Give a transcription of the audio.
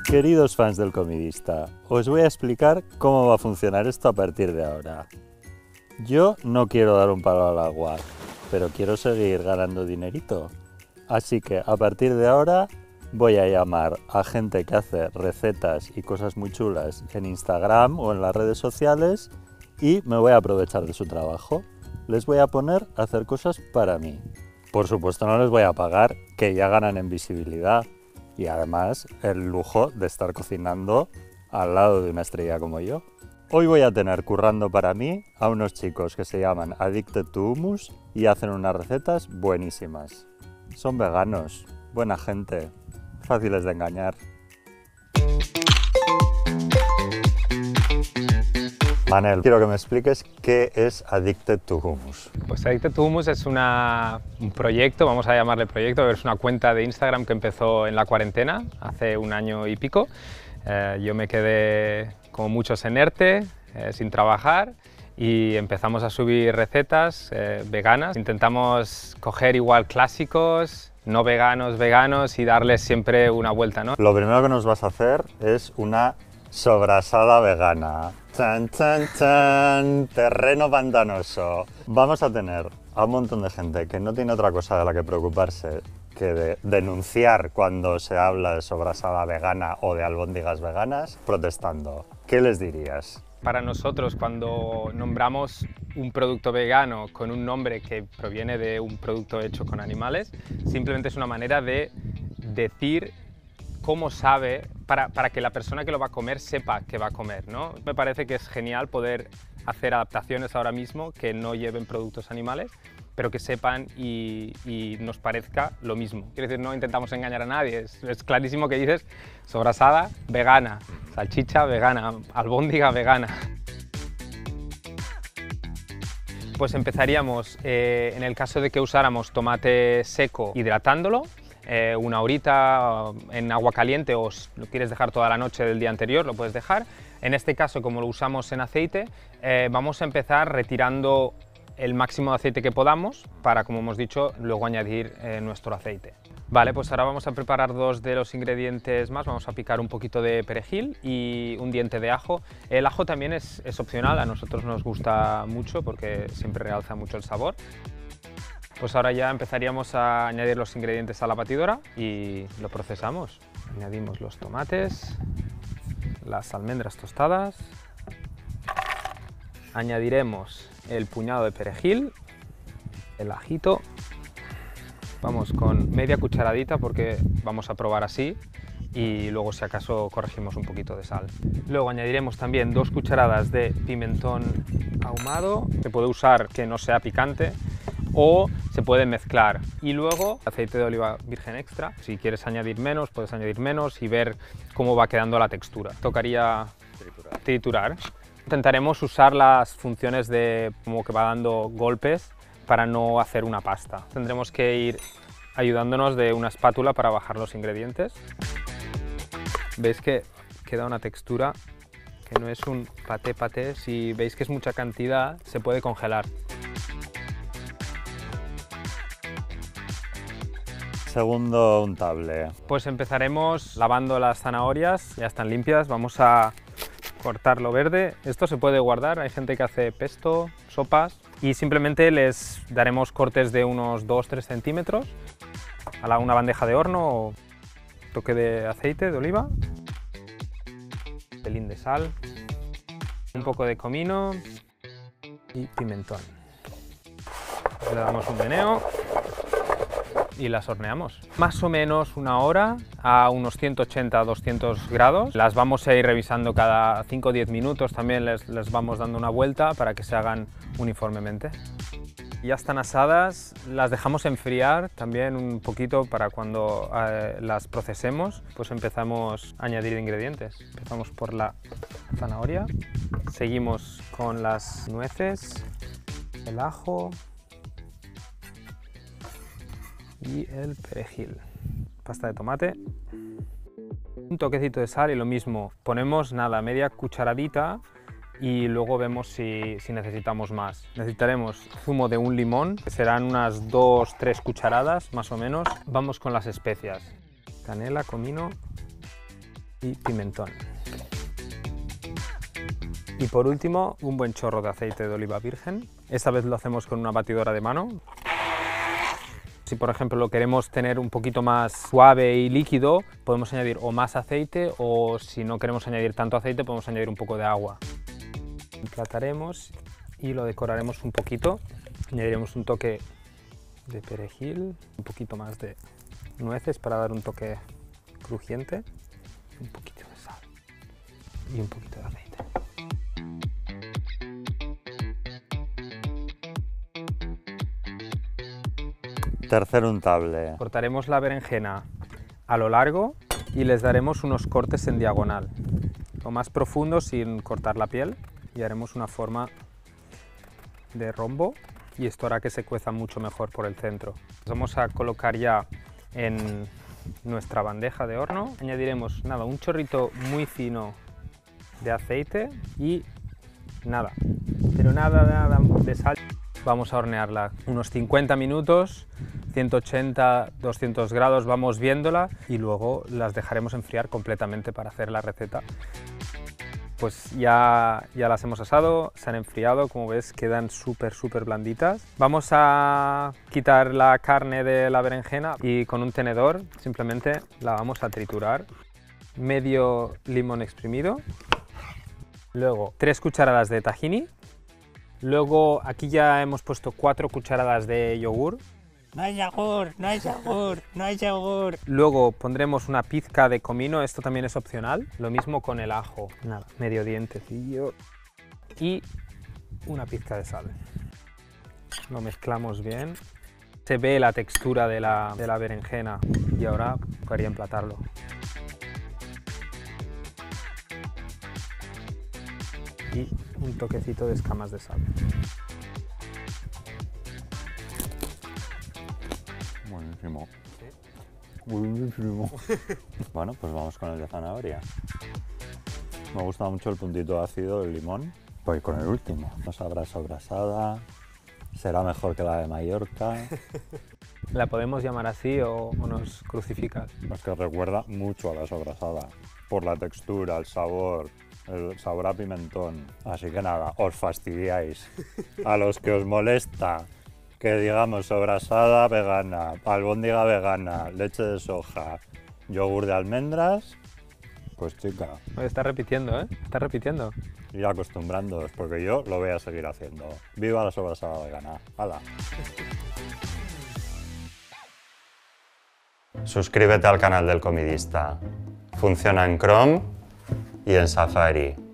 Queridos fans del Comidista, os voy a explicar cómo va a funcionar esto a partir de ahora. Yo no quiero dar un palo al agua, pero quiero seguir ganando dinerito. Así que a partir de ahora voy a llamar a gente que hace recetas y cosas muy chulas en Instagram o en las redes sociales y me voy a aprovechar de su trabajo. Les voy a poner a hacer cosas para mí. Por supuesto no les voy a pagar, que ya ganan en visibilidad. Y además el lujo de estar cocinando al lado de una estrella como yo. Hoy voy a tener currando para mí a unos chicos que se llaman Addicted to Hummus y hacen unas recetas buenísimas. Son veganos, buena gente, fáciles de engañar. Manel, quiero que me expliques qué es Addicted to Hummus. Pues Addicted to Hummus es un proyecto, vamos a llamarle proyecto, pero es una cuenta de Instagram que empezó en la cuarentena, hace un año y pico. Yo me quedé, como muchos, en ERTE, sin trabajar, y empezamos a subir recetas veganas. Intentamos coger igual clásicos, no veganos, veganos, y darles siempre una vuelta, ¿no? Lo primero que nos vas a hacer es una sobrasada vegana. ¡Chan, chan, chan! Terreno pantanoso. Vamos a tener a un montón de gente que no tiene otra cosa de la que preocuparse que de denunciar cuando se habla de sobrasada vegana o de albóndigas veganas, protestando. ¿Qué les dirías? Para nosotros, cuando nombramos un producto vegano con un nombre que proviene de un producto hecho con animales, simplemente es una manera de decir cómo sabe, para que la persona que lo va a comer sepa que va a comer, ¿no? Me parece que es genial poder hacer adaptaciones ahora mismo que no lleven productos animales, pero que sepan y nos parezca lo mismo. Quiero decir, no intentamos engañar a nadie, es clarísimo que dices sobrasada vegana, salchicha vegana, albóndiga vegana. Pues empezaríamos, en el caso de que usáramos tomate seco, hidratándolo, una horita en agua caliente, o si lo quieres dejar toda la noche del día anterior, lo puedes dejar. En este caso, como lo usamos en aceite, vamos a empezar retirando el máximo de aceite que podamos para, como hemos dicho, luego añadir nuestro aceite. Vale, pues ahora vamos a preparar dos de los ingredientes más. Vamos a picar un poquito de perejil y un diente de ajo. El ajo también es opcional, a nosotros nos gusta mucho porque siempre realza mucho el sabor. Pues ahora ya empezaríamos a añadir los ingredientes a la batidora y lo procesamos. Añadimos los tomates, las almendras tostadas, añadiremos el puñado de perejil, el ajito, vamos con media cucharadita porque vamos a probar así y luego si acaso corregimos un poquito de sal. Luego añadiremos también 2 cucharadas de pimentón ahumado, se puede usar que no sea picante, o se puede mezclar, y luego aceite de oliva virgen extra. Si quieres añadir menos, puedes añadir menos y ver cómo va quedando la textura. Tocaría triturar. Intentaremos usar las funciones de como que va dando golpes para no hacer una pasta. Tendremos que ir ayudándonos de una espátula para bajar los ingredientes. Veis que queda una textura que no es un paté. Si veis que es mucha cantidad, se puede congelar. Segundo untable. Pues empezaremos lavando las zanahorias, ya están limpias, vamos a cortar lo verde. Esto se puede guardar, hay gente que hace pesto, sopas, y simplemente les daremos cortes de unos 2-3 centímetros a una bandeja de horno o toque de aceite de oliva, un pelín de sal, un poco de comino y pimentón. Le damos un meneo y las horneamos. Más o menos una hora a unos 180-200 grados. Las vamos a ir revisando cada 5 o 10 minutos, también les vamos dando una vuelta para que se hagan uniformemente. Ya están asadas, las dejamos enfriar también un poquito para cuando las procesemos, pues empezamos a añadir ingredientes. Empezamos por la zanahoria, seguimos con las nueces, el ajo y el perejil, pasta de tomate, un toquecito de sal y lo mismo, ponemos nada, media cucharadita y luego vemos si necesitamos más. Necesitaremos zumo de un limón, que serán unas 2-3 cucharadas más o menos. Vamos con las especias, canela, comino, y pimentón. Y por último, un buen chorro de aceite de oliva virgen. Esta vez lo hacemos con una batidora de mano. Si por ejemplo lo queremos tener un poquito más suave y líquido, podemos añadir o más aceite, o si no queremos añadir tanto aceite, podemos añadir un poco de agua. Emplataremos y lo decoraremos un poquito. Añadiremos un toque de perejil, un poquito más de nueces para dar un toque crujiente, un poquito de sal y un poquito de aceite. Tercer untable. Cortaremos la berenjena a lo largo y les daremos unos cortes en diagonal, lo más profundo sin cortar la piel, y haremos una forma de rombo, y esto hará que se cueza mucho mejor por el centro. Vamos a colocar ya en nuestra bandeja de horno. Añadiremos nada, un chorrito muy fino de aceite y nada, pero nada de sal. Vamos a hornearla unos 50 minutos, 180, 200 grados, vamos viéndola, y luego las dejaremos enfriar completamente para hacer la receta. Pues ya las hemos asado, se han enfriado, como ves quedan súper blanditas. Vamos a quitar la carne de la berenjena y con un tenedor simplemente la vamos a triturar. Medio limón exprimido, luego 3 cucharadas de tahini, luego aquí ya hemos puesto 4 cucharadas de yogur. No hay yogur, no hay yogur, no hay yogur. Luego pondremos una pizca de comino, esto también es opcional. Lo mismo con el ajo, nada, medio dientecillo y una pizca de sal. Lo mezclamos bien. Se ve la textura de la berenjena y ahora tocaría emplatarlo. Y un toquecito de escamas de sal. Buenísimo. Buenísimo. Bueno, pues vamos con el de zanahoria. Me gusta mucho el puntito ácido del limón. Voy con el último. No sabrá sobrasada. Será mejor que la de Mallorca. ¿La podemos llamar así o nos crucificas? Es que recuerda mucho a la sobrasada. Por la textura, el sabor a pimentón. Así que nada, os fastidiáis. A los que os molesta que digamos sobrasada vegana, albóndiga vegana, leche de soja, yogur de almendras, pues chica. Oye, está repitiendo, ¿eh? Está repitiendo. Ir acostumbrándoos, porque yo lo voy a seguir haciendo. ¡Viva la sobrasada vegana! ¡Hala! Suscríbete al canal del Comidista. Funciona en Chrome y en Safari.